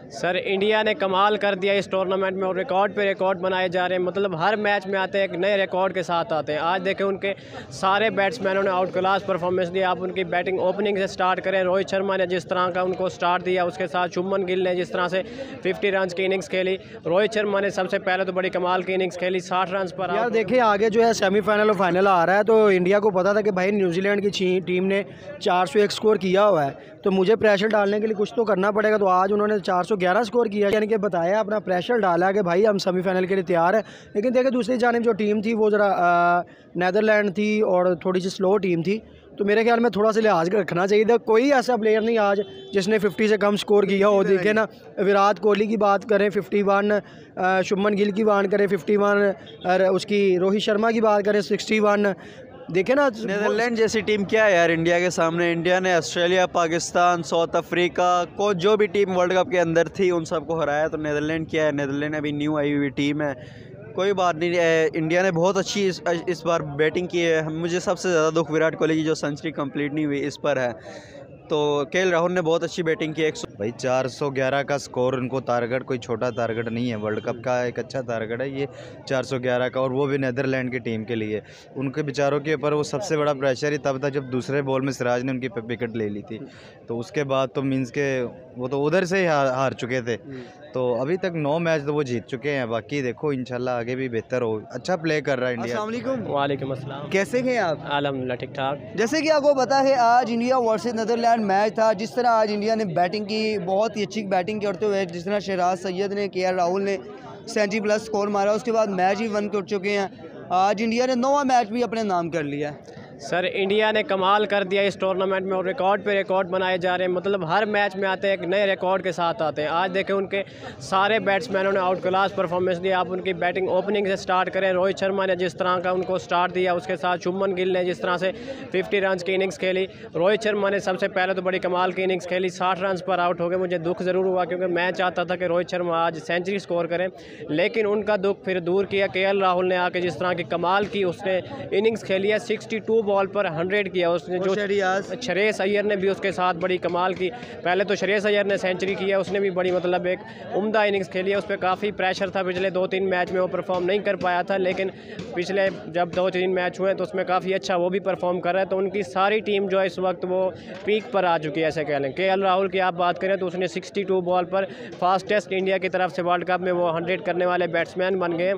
Sir India ने कमाल कर दिया इस टूर्नामेंट में और रिकॉर्ड पे रिकॉर्ड बनाए जा रहे हैं। मतलब हर मैच में आते हैं एक नए रिकॉर्ड के साथ आते हैं। आज देखें उनके सारे बैट्समैनों ने आउट क्लास परफॉर्मेंस दिया। आप उनकी बैटिंग ओपनिंग से स्टार्ट करें, रोहित शर्मा ने जिस तरह का उनको स्टार्ट दिया, उसके साथ शुभमन गिल ने जिस तरह से 50 रन की इनिंग्स खेली। रोहित शर्मा ने सबसे पहले तो बड़ी कमाल की इनिंग्स खेली, 60 रन पर। यार देखिए आगे जो है सेमीफाइनल और फाइनल आ रहा है, तो इंडिया को पता था कि भाई न्यूजीलैंड की टीम ने 401 स्कोर किया हुआ है, तो मुझे प्रेशर डालने के लिए कुछ तो करना पड़ेगा। तो आज उन्होंने 411 स्कोर किया, यानी कि बताया, अपना प्रेशर डाला कि भाई हम सेमीफाइनल के लिए तैयार है। लेकिन देखिए दूसरी जानिब जो टीम थी वो ज़रा नीदरलैंड थी और थोड़ी सी स्लो टीम थी, तो मेरे ख्याल में थोड़ा सा लिहाज रखना चाहिए था। कोई ऐसा प्लेयर नहीं आज जिसने 50 से कम स्कोर किया हो। देखे ना, विराट कोहली की बात करें 51, शुभमन गिल की बात करें 51, और उसकी रोहित शर्मा की बात करें 61। देखे ना, नीदरलैंड जैसी टीम क्या है यार इंडिया के सामने। इंडिया ने ऑस्ट्रेलिया, पाकिस्तान, साउथ अफ्रीका को, जो भी टीम वर्ल्ड कप के अंदर थी उन सबको हराया। तो नीदरलैंड क्या है, नीदरलैंड अभी न्यू आई हुई टीम है, कोई बात नहीं। इंडिया ने बहुत अच्छी इस बार बैटिंग की है। मुझे सबसे ज़्यादा दुख विराट कोहली की जो सेंचुरी कंप्लीट नहीं हुई इस पर है। तो केएल राहुल ने बहुत अच्छी बैटिंग की। भाई 411 का स्कोर, उनको टारगेट कोई छोटा टारगेट नहीं है, वर्ल्ड कप का एक अच्छा टारगेट है ये 411 का, और वो भी नीदरलैंड की टीम के लिए। उनके बेचारों के ऊपर वो सबसे बड़ा प्रेशर ही तब था जब दूसरे बॉल में सिराज ने उनकी विकेट ले ली थी। तो उसके बाद तो मीन्स के वो तो उधर से ही हार चुके थे। तो अभी तक 9 मैच तो वो जीत चुके हैं। बाकी देखो इंशाल्लाह आगे भी बेहतर हो। अच्छा प्ले कर रहा है इंडिया। अस्सलाम वालेकुम। वालेकुम अस्सलाम। कैसे हैं आप? अल्हम्दुलिल्लाह ठीक ठाक। जैसे कि आपको पता है आज इंडिया वर्सेस नीदरलैंड मैच था। जिस तरह आज इंडिया ने बैटिंग की, बहुत ही अच्छी बैटिंग करते हुए, जिस तरह शहराज सैयद ने, केएल राहुल ने 70 प्लस स्कोर मारा, उसके बाद मैच भी वन कर चुके हैं। आज इंडिया ने 9वां मैच भी अपने नाम कर लिया है। सर इंडिया ने कमाल कर दिया इस टूर्नामेंट में और रिकॉर्ड पे रिकॉर्ड बनाए जा रहे हैं। मतलब हर मैच में आते हैं एक नए रिकॉर्ड के साथ आते हैं। आज देखें उनके सारे बैट्समैनों ने आउट क्लास परफॉर्मेंस दिया। आप उनकी बैटिंग ओपनिंग से स्टार्ट करें, रोहित शर्मा ने जिस तरह का उनको स्टार्ट दिया, उसके साथ शुभमन गिल ने जिस तरह से 50 रन की इनिंग्स खेली। रोहित शर्मा ने सबसे पहले तो बड़ी कमाल की इनिंग्स खेली, 60 रन पर आउट हो गए। मुझे दुख ज़रूर हुआ क्योंकि मैं चाहता था कि रोहित शर्मा आज सेंचुरी स्कोर करें, लेकिन उनका दुख फिर दूर किया केएल राहुल ने आके जिस तरह की कमाल की उसने इनिंग्स खेली है। 62 बॉल पर 100 किया उसने। जो श्रेयस अय्यर ने भी उसके साथ बड़ी कमाल की, पहले तो श्रेयस अय्यर ने सेंचुरी किया, उसने भी बड़ी मतलब एक उम्दा इनिंग्स खेली है। उस पर काफ़ी प्रेशर था, पिछले 2-3 मैच में वो परफॉर्म नहीं कर पाया था, लेकिन पिछले जब 2-3 मैच हुए तो उसमें काफ़ी अच्छा वो भी परफॉर्म कर रहा है। तो उनकी सारी टीम जो है इस वक्त वो पीक पर आ चुकी है ऐसे कह लें। केएल राहुल की आप बात करें तो उसने 62 बॉल पर फास्टेस्ट इंडिया की तरफ से वर्ल्ड कप में वो 100 करने वाले बैट्समैन बन गए।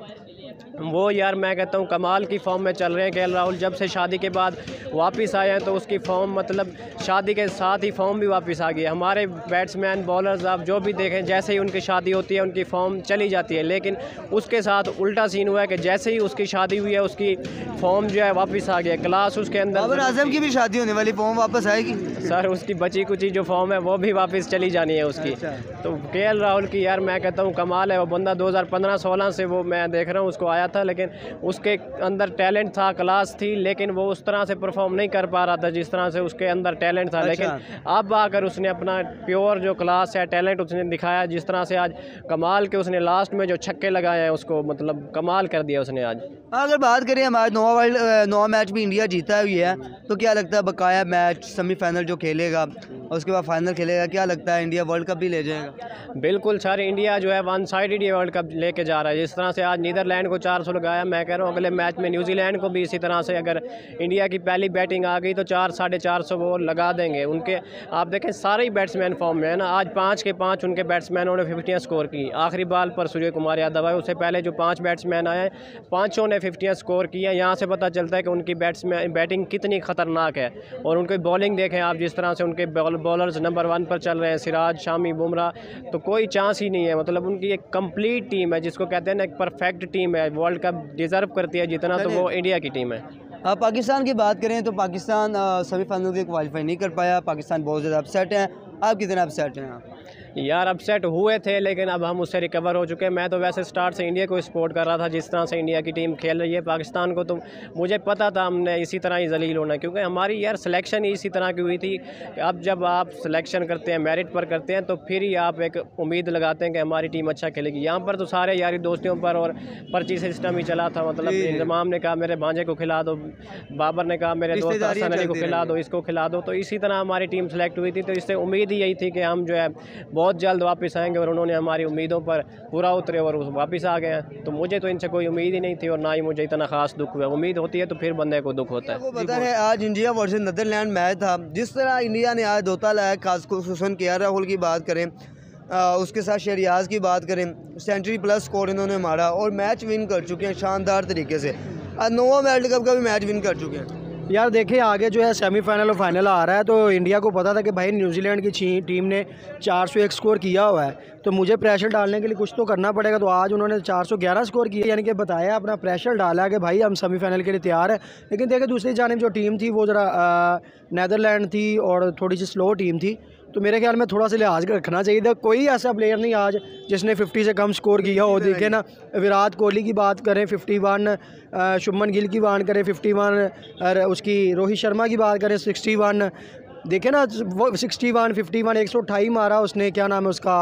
वो यार मैं कहता हूँ कमाल की फॉर्म में चल रहे हैं केएल राहुल। जब से शादी के बाद वापस आए हैं तो उसकी फॉर्म, मतलब शादी के साथ ही फॉर्म भी वापस आ गई है। हमारे बैट्समैन बॉलर्स आप जो भी देखें, जैसे ही उनकी शादी होती है उनकी फॉर्म चली जाती है, लेकिन उसके साथ उल्टा सीन हुआ है कि जैसे ही उसकी शादी हुई है उसकी फॉर्म जो है वापस आ गया। क्लास उसके अंदर। बाबर आजम की भी शादी होने वाली, फॉर्म वापस आएगी सर, उसकी बची कुची जो फॉर्म है वो भी वापस चली जानी है उसकी। तो केएल राहुल की यार मैं कहता हूँ कमाल है। वो बंदा 2015-16 से वो मैं देख रहा हूँ उसको आया था, लेकिन उसके अंदर टैलेंट था, क्लास थी, लेकिन वो उस तरह से परफॉर्म नहीं कर पा रहा था जिस तरह से उसके अंदर टैलेंट था। लेकिन अब आकर उसने अपना प्योर जो क्लास है, टैलेंट उसने दिखाया। जिस तरह से आज कमाल के उसने लास्ट में जो छक्के लगाए हैं उसको मतलब कमाल कर दिया उसने आज। अगर बात करें हमारे 9 मैच भी इंडिया जीता हुई है, तो क्या लगता है बकाया मैच सेमीफाइनल जो खेलेगा और उसके बाद फाइनल खेलेगा, क्या लगता है इंडिया वर्ल्ड कप भी ले जाएगा? बिल्कुल सर, इंडिया जो है वन साइडेड ये वर्ल्ड कप लेके जा रहा है। जिस तरह से आज नीदरलैंड को 400 लगाया, मैं कह रहा हूँ अगले मैच में न्यूजीलैंड को भी इसी तरह से अगर इंडिया की पहली बैटिंग आ गई तो 400-450 वो लगा देंगे। उनके आप देखें सारे ही बैट्समैन फॉर्म में है ना। आज 5 के 5 उनके बैट्समैनों ने 50 स्कोर की। आखिरी बॉल पर सूर्य कुमार यादव आए, उससे पहले जो 5 बैट्समैन आए 5 ने 50 स्कोर किया। यहाँ से पता चलता है कि उनकी बैटिंग कितनी ख़तरनाक है। और उनकी बॉलिंग देखें आप, जिस तरह से उनके बॉलर्स नंबर 1 पर चल रहे हैं, सिराज, शामी, बुमराह, तो कोई चांस ही नहीं है। मतलब उनकी एक कंप्लीट टीम है, जिसको कहते हैं ना एक परफेक्ट टीम है। वर्ल्ड कप डिज़र्व करती है जितना, तो वो इंडिया की टीम है। पाकिस्तान की बात करें तो पाकिस्तान सेमीफाइनल के क्वालिफाई नहीं कर पाया। पाकिस्तान बहुत ज़्यादा अपसेट है। आप कितने अपसेट हैं? यार अपसेट हुए थे, लेकिन अब हम उससे रिकवर हो चुके हैं। मैं तो वैसे स्टार्ट से इंडिया को सपोर्ट कर रहा था, जिस तरह से इंडिया की टीम खेल रही है। पाकिस्तान को तो मुझे पता था हमने इसी तरह ही जलील होना, क्योंकि हमारी यार सिलेक्शन ही इसी तरह की हुई थी। अब जब आप सिलेक्शन करते हैं, मेरिट पर करते हैं, तो फिर ही आप एक उम्मीद लगाते हैं कि हमारी टीम अच्छा खेलेगी। यहाँ पर तो सारे यारी दोस्तियों पर और पर्ची सिस्टम ही चला था। मतलब इंतजाम ने कहा मेरे भांजे को खिला दो, बाबर ने कहा मेरे दोस्त हसन अली को खिला दो, इसको खिला दो, तो इसी तरह हमारी टीम सेलेक्ट हुई थी। तो इससे उम्मीद ही यही थी कि हम जो है बहुत जल्द वापस आएंगे और उन्होंने हमारी उम्मीदों पर पूरा उतरे और वापस आ गए हैं। तो मुझे तो इनसे कोई उम्मीद ही नहीं थी और ना ही मुझे इतना खास दुख हुआ। उम्मीद होती है तो फिर बंदे को दुख होता है। आपको पता है आज इंडिया वर्सेस नीदरलैंड मैच था, जिस तरह इंडिया ने आज धोता लाया, खासखुसूसन KL राहुल की बात करें, उसके साथ शहरियाज की बात करें, सेंचुरी प्लस स्कोर इन्होंने मारा और मैच विन कर चुके हैं शानदार तरीके से। नोवा वर्ल्ड कप का भी मैच विन कर चुके हैं। यार देखिए आगे जो है सेमीफाइनल और फाइनल आ रहा है, तो इंडिया को पता था कि भाई न्यूजीलैंड की टीम ने 401 स्कोर किया हुआ है, तो मुझे प्रेशर डालने के लिए कुछ तो करना पड़ेगा। तो आज उन्होंने 411 स्कोर किया, यानी कि बताया, अपना प्रेशर डाला कि भाई हम सेमीफाइनल के लिए तैयार है। लेकिन देखिए दूसरी जानिब जो टीम थी वो ज़रा नीदरलैंड थी और थोड़ी सी स्लो टीम थी, तो मेरे ख्याल में थोड़ा सा लिहाज रखना चाहिए था। कोई ऐसा प्लेयर नहीं आज जिसने 50 से कम स्कोर किया हो। देखे ना, विराट कोहली की बात करें 51, शुभमन गिल की बात करें 51, और उसकी रोहित शर्मा की बात करें 61। देखे ना वो 61, 51, 128 मारा उसने, क्या नाम है उसका,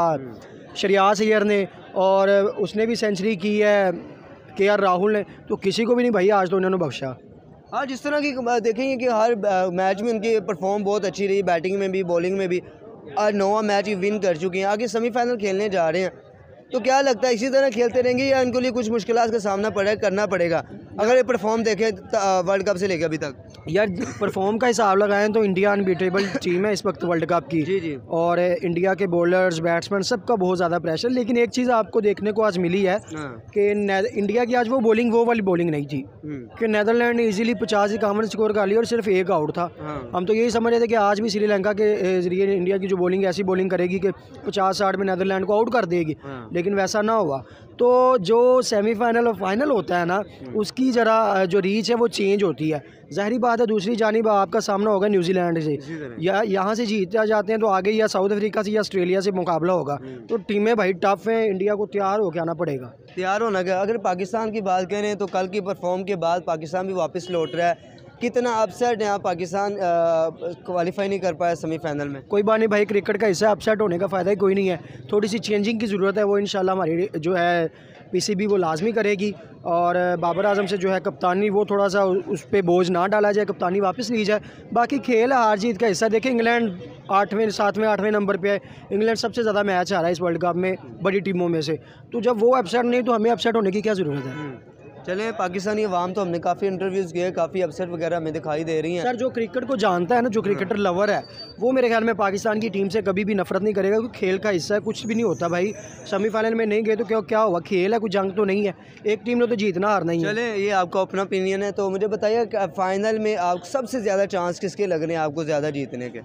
श्रेयस अय्यर ने, और उसने भी सेंचुरी की है KL राहुल ने। तो किसी को भी नहीं भाई आज तो उन्होंने बख्शा। हाँ, जिस तरह की देखेंगे कि हर मैच में उनकी परफॉर्म बहुत अच्छी रही, बैटिंग में भी बॉलिंग में भी। आज 9वां मैच विन कर चुके हैं, आगे सेमीफाइनल खेलने जा रहे हैं। तो क्या लगता है इसी तरह खेलते रहेंगे या इनके लिए कुछ मुश्किलात का सामना करना पड़ेगा अगर ये परफॉर्म देखें वर्ल्ड कप से लेकर अभी तक? यार परफॉर्म का हिसाब लगाएं तो इंडिया अनबीटेबल टीम है इस वक्त वर्ल्ड कप की। जी। और इंडिया के बॉलर्स, बैट्समैन, सबका बहुत ज़्यादा प्रेशर। लेकिन एक चीज़ आपको देखने को आज मिली है कि इंडिया की आज वो वाली बॉलिंग नहीं थी कि नीदरलैंड ने इजीली 50-51 स्कोर कर लिया और सिर्फ एक आउट था। हम तो यही समझ रहे थे कि आज भी श्रीलंका के जरिए इंडिया की जो बॉलिंग ऐसी बॉलिंग करेगी कि 50-60 में नीदरलैंड को आउट कर देगी, लेकिन वैसा ना हुआ। तो जो सेमीफाइनल और फाइनल होता है ना, उसकी ज़रा जो रीच है वो चेंज होती है। ज़ाहिरी बात है दूसरी जानिब आपका सामना होगा न्यूजीलैंड से, या यहाँ से जीत जाते हैं तो आगे या साउथ अफ्रीका से या ऑस्ट्रेलिया से मुकाबला होगा। तो टीमें भाई टफ हैं, इंडिया को तैयार होकर आना पड़ेगा। तैयार होना क्या, अगर पाकिस्तान की बात करें तो कल की परफॉर्म के बाद पाकिस्तान भी वापस लौट रहा है। कितना अपसेट है, पाकिस्तान क्वालिफाई नहीं कर पाया सेमीफाइनल में? कोई बात नहीं भाई, क्रिकेट का हिस्सा, अपसेट होने का फ़ायदा ही कोई नहीं है। थोड़ी सी चेंजिंग की ज़रूरत है, वो इंशाल्लाह हमारी जो है PCB वो लाजमी करेगी। और बाबर आजम से जो है कप्तानी, वो थोड़ा सा उस पर बोझ ना डाला जाए, कप्तानी वापस ली जाए। बाकी खेल हार जीत का हिस्सा। देखिए इंग्लैंड 8वें 7वें 8वें नंबर पे है। इंग्लैंड सबसे ज़्यादा मैच आ रहा है इस वर्ल्ड कप में बड़ी टीमों में से। तो जब वो अपसेट नहीं तो हमें अपसेट होने की क्या ज़रूरत है? चलें, पाकिस्तानी अवाम तो हमने काफ़ी इंटरव्यूज़ किए, काफ़ी अपसेट वगैरह हमें दिखाई दे रही हैं। सर जो क्रिकेट को जानता है ना, जो क्रिकेटर लवर है, वो मेरे ख्याल में पाकिस्तान की टीम से कभी भी नफरत नहीं करेगा, क्योंकि खेल का हिस्सा है। कुछ भी नहीं होता भाई, सेमीफाइनल में नहीं गए तो क्या हुआ, खेल है, कोई जंग तो नहीं है। एक टीम ने तो जीतना हारना ही है। चलें, ये आपका अपना ओपिनियन है, तो मुझे बताइए फाइनल में आप सबसे ज़्यादा चांस किसके लग रहे हैं आपको ज़्यादा जीतने के?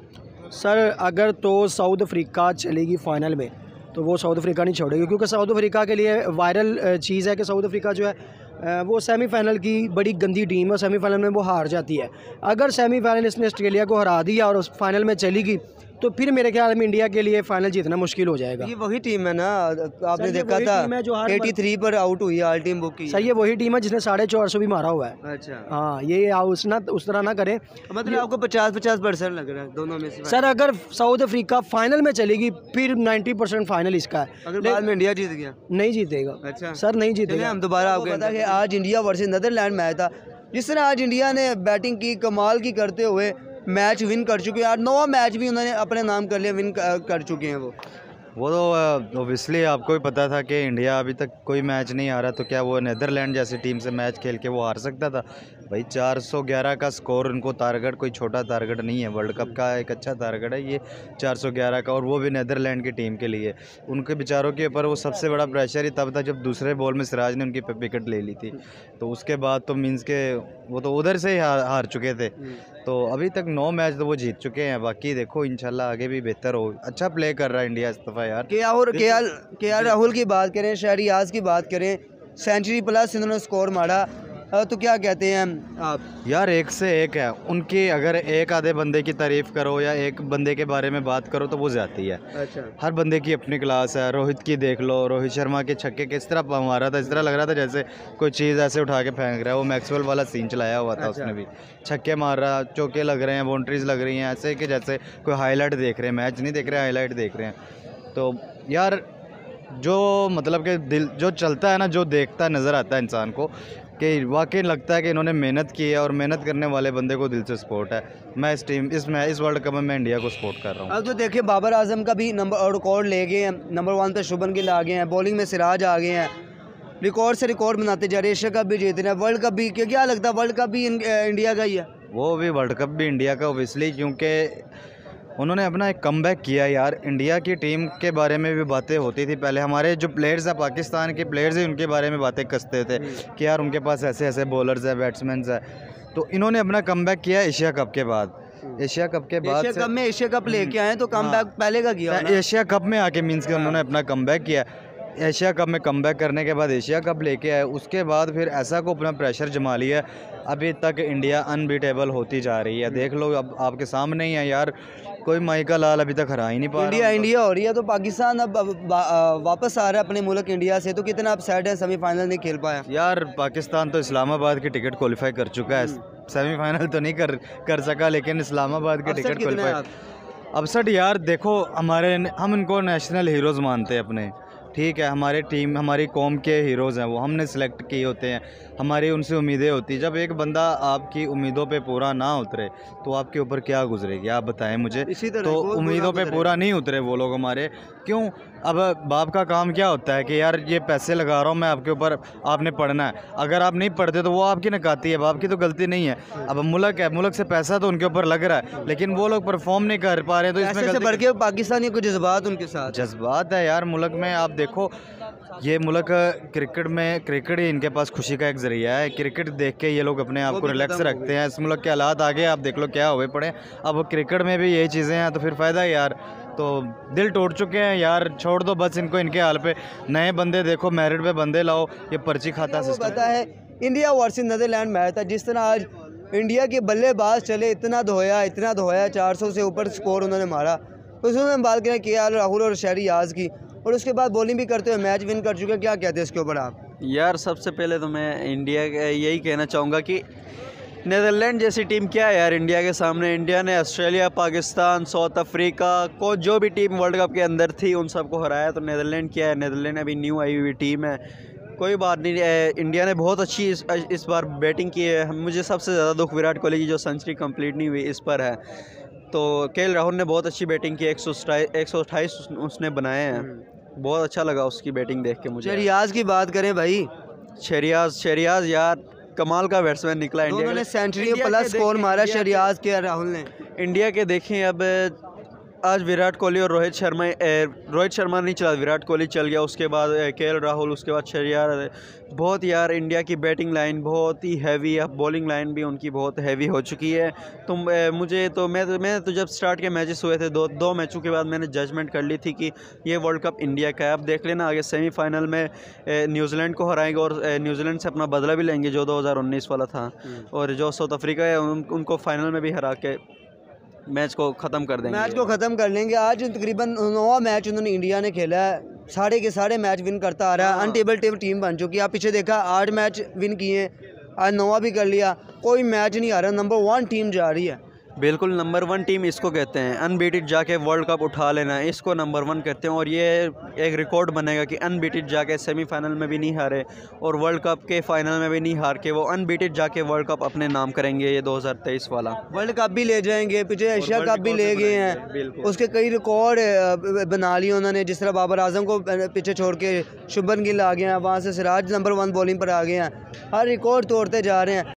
सर अगर तो साउथ अफ्रीका चलेगी फाइनल में तो वो साउथ अफ्रीका नहीं छोड़ेगी, क्योंकि साउथ अफ्रीका के लिए वायरल चीज़ है कि साउथ अफ्रीका जो है वो सेमीफाइनल की बड़ी गंदी टीम है, सेमीफाइनल में वो हार जाती है। अगर सेमीफाइनल इसने ऑस्ट्रेलिया को हरा दिया और उस फाइनल में चली गई तो फिर मेरे ख्याल में इंडिया के लिए फाइनल जीतना मुश्किल हो जाएगा। ये वही टीम है ना, आपने देखा था 83 पर आउट हुई है, ऑल टीम बुक की। सही है, वही टीम है जिसने 450 भी मारा हुआ है। अच्छा, हाँ, ये उस तरह ना करें। मतलब आपको 50-50% लग रहा है दोनों में से? सर अगर साउथ अफ्रीका फाइनल में चलेगी फिर 90% फाइनल इसका है। अगर बाद में इंडिया जीत गया? नहीं जीतेगा। अच्छा सर, नहीं जीतेगा। हम दोबारा आपको पता है आज इंडिया वर्सेस नीदरलैंड मैच था, जिस तरह आज इंडिया ने बैटिंग की, कमाल की करते हुए मैच विन कर चुके हैं। आज 9वां मैच भी उन्होंने अपने नाम कर लिया, विन कर चुके हैं वो तो ओबियसली आपको भी पता था कि इंडिया अभी तक कोई मैच नहीं आ रहा, तो क्या वो नीदरलैंड जैसी टीम से मैच खेल के वो हार सकता था? भाई 411 का स्कोर उनको टारगेट कोई छोटा टारगेट नहीं है, वर्ल्ड कप का एक अच्छा टारगेट है ये 411 का, और वो भी नीदरलैंड की टीम के लिए। उनके बेचारों के ऊपर वो सबसे बड़ा प्रेशर ही तब था जब दूसरे बॉल में सिराज ने उनकी विकेट ले ली थी। तो उसके बाद तो मीन्स के वो तो उधर से ही हार चुके थे। तो अभी तक 9 मैच तो वो जीत चुके हैं। बाकी देखो इंशाल्लाह आगे भी बेहतर हो। अच्छा प्ले कर रहा है इंडिया इस दफ़ा यार। KL राहुल की बात करें, शहरियाज की बात करें, सेंचुरी प्लस इन्होंने स्कोर मारा, तो क्या कहते हैं आप? यार एक से एक है उनकी। अगर एक आधे बंदे की तारीफ़ करो या एक बंदे के बारे में बात करो तो वो जाती है। अच्छा, हर बंदे की अपनी क्लास है। रोहित की देख लो, रोहित शर्मा के छक्के किस तरह मारा था, इस तरह लग रहा था जैसे कोई चीज़ ऐसे उठा के फेंक रहा है। वो मैक्सवेल वाला सीन चलाया हुआ था। उसने भी छक्के मार रहा, चौके लग रहे हैं, बाउंड्रीज लग रही हैं, ऐसे कि जैसे कोई हाईलाइट देख रहे हैं, मैच नहीं देख रहे हैं, हाईलाइट देख रहे हैं। तो यार जो मतलब कि दिल जो चलता है ना, जो देखता नज़र आता है इंसान को, कि वाकई लगता है कि इन्होंने मेहनत की है और मेहनत करने वाले बंदे को दिल से सपोर्ट है। मैं इस वर्ल्ड कप में मैं इंडिया को सपोर्ट कर रहा हूँ। अब तो देखिए बाबर आजम का भी नंबर रिकॉर्ड ले गए हैं, नंबर 1 पे शुभन गिल आ गए हैं, बॉलिंग में सिराज आ गए हैं, रिकॉर्ड से रिकॉर्ड बनाते जा रहे हैं, एशिया कप भी जीत रहे हैं, वर्ल्ड कप भी। क्या लगता है वर्ल्ड कप भी इंडिया का ही है? वो भी वर्ल्ड कप भी इंडिया का ओबियसली, क्योंकि उन्होंने अपना एक कमबैक किया यार। इंडिया की टीम के बारे में भी बातें होती थी पहले, हमारे जो प्लेयर्स हैं पाकिस्तान के प्लेयर्स हैं उनके बारे में बातें कसते थे कि यार उनके पास ऐसे ऐसे बॉलर्स हैं, बैट्समैन हैं। तो इन्होंने अपना कमबैक किया एशिया कप के बाद। एशिया कप के बाद एशिया कप में एशिया कप लेके आए तो कमबैक पहले का किया ना? एशिया कप में आके मीन्स कि उन्होंने अपना कमबैक किया। एशिया कप में कमबैक करने के बाद एशिया कप लेके आए, उसके बाद फिर ऐसा को अपना प्रेशर जमा लिया। अभी तक इंडिया अनबीटेबल होती जा रही है, देख लो अब आपके सामने ही है यार, कोई माइका लाल अभी तक हरा ही नहीं पा रहा। इंडिया हो रही है तो पाकिस्तान अब वापस आ रहा है अपने मुल्क इंडिया से, तो कितना अपसेट है सेमीफाइनल नहीं खेल पाया यार। पाकिस्तान तो इस्लामाबाद की टिकट क्वालिफाई कर चुका है, सेमीफाइनल तो नहीं कर सका, लेकिन इस्लामाबाद की टिकट क्वालिफाई। अपसेट यार देखो, हम इनको नेशनल हीरोज़ मानते हैं अपने, ठीक है, हमारे टीम हमारी कौम के हीरोज़ हैं, वो हमने सेलेक्ट किए होते हैं, हमारी उनसे उम्मीदें होती। जब एक बंदा आपकी उम्मीदों पे पूरा ना उतरे तो आपके ऊपर क्या गुजरेगी आप बताएं मुझे। तो उम्मीदों पे पूरा नहीं उतरे वो लोग हमारे, क्यों? अब बाप का काम क्या होता है कि यार ये पैसे लगा रहा हूँ मैं आपके ऊपर, आपने पढ़ना है। अगर आप नहीं पढ़ते तो वो आपकी नकाती है, बाप की तो गलती नहीं है। अब मुल्क है, मुल्क से पैसा तो उनके ऊपर लग रहा है, लेकिन वो लोग परफॉर्म नहीं कर पा रहे, तो इसमें बढ़ के पाकिस्तानी कुछ जज्बात उनके साथ जज्बात है यार मुल्क में। आप देखो ये मुल्क क्रिकेट ही इनके पास खुशी का एक ज़रिया है। क्रिकेट देख के ये लोग अपने आप को रिलैक्स रखते हैं। इस मुल्क के हालात आगे आप देख लो क्या हुए पड़े, अब क्रिकेट में भी यही चीज़ें हैं तो फिर फ़ायदा है यार। तो दिल टूट चुके हैं यार, छोड़ दो बस इनको इनके हाल पे। नए बंदे देखो, मेरिट पे बंदे लाओ, ये पर्ची खाता सिस्टम। पता है इंडिया वर्सेस नीदरलैंड मैच था, जिस तरह आज इंडिया के बल्लेबाज चले, इतना धोया 400 से ऊपर स्कोर उन्होंने मारा। तो उसमें बात करें के राहुल और शहरियाज की, और उसके बाद बॉलिंग भी करते हुए मैच विन कर चुके हैं, क्या कहते हैं इसके ऊपर आप? यार सबसे पहले तो मैं इंडिया यही कहना चाहूँगा कि नीदरलैंड जैसी टीम क्या है यार इंडिया के सामने। इंडिया ने ऑस्ट्रेलिया, पाकिस्तान, साउथ अफ्रीका को जो भी टीम वर्ल्ड कप के अंदर थी उन सबको हराया। तो नीदरलैंड क्या है, नीदरलैंड अभी न्यू आई हुई टीम है, कोई बात नहीं। इंडिया ने बहुत अच्छी इस बार बैटिंग की है। मुझे सबसे ज़्यादा दुख विराट कोहली की जो सेंचुरी कंप्लीट नहीं हुई इस पर है। तो के राहुल ने बहुत अच्छी बैटिंग की, 128 उसने बनाए हैं, बहुत अच्छा लगा उसकी बैटिंग देख के मुझे। शहरियाज की बात करें भाई, शहरियाज यार कमाल का बैट्समैन निकला। इंडिया ने सेंचुरी प्लस स्कोर मारा शहरियाज के राहुल ने। इंडिया के देखें अब आज विराट कोहली और रोहित शर्मा नहीं चला, विराट कोहली चल गया, उसके बाद के राहुल, उसके बाद शहरियार। बहुत यार इंडिया की बैटिंग लाइन बहुत ही हैवी है, बॉलिंग लाइन भी उनकी बहुत हैवी हो चुकी है। तो मैं तो जब स्टार्ट के मैचेस हुए थे दो मैचों के बाद मैंने जजमेंट कर ली थी कि ये वर्ल्ड कप इंडिया का है। अब देख लेना आगे सेमीफाइनल में न्यूजीलैंड को हराएंगे और न्यूजीलैंड से अपना बदला भी लेंगे जो 2019 वाला था, और जो साउथ अफ्रीका है उनको फाइनल में भी हरा के मैच को ख़त्म कर देंगे, मैच को ख़त्म कर लेंगे। आज तकरीबन 9वां मैच उन्होंने इंडिया ने खेला है, सारे के सारे मैच विन करता आ रहा है। अनटेबल टीम बन चुकी है। आप पीछे देखा 8 मैच विन किए, आज 9वां भी कर लिया, कोई मैच नहीं आ रहा, नंबर 1 टीम जा रही है। बिल्कुल नंबर 1 टीम इसको कहते हैं, अनबीटेड जाके वर्ल्ड कप उठा लेना है, इसको नंबर 1 कहते हैं। और ये एक रिकॉर्ड बनेगा कि अनबीटेड जाके सेमीफाइनल में भी नहीं हारे और वर्ल्ड कप के फाइनल में भी नहीं हार के वो अनबीटेड जाके वर्ल्ड कप अपने नाम करेंगे। ये 2023 वाला वर्ल्ड कप भी ले जाएंगे, पीछे एशिया कप भी ले गए हैं, उसके कई रिकॉर्ड बना लिए उन्होंने। जिस तरह बाबर आजम को पीछे छोड़ के शुभन गिल आ गए हैं, वहाँ से सिराज नंबर 1 बॉलिंग पर आ गए हैं, हर रिकॉर्ड तोड़ते जा रहे हैं।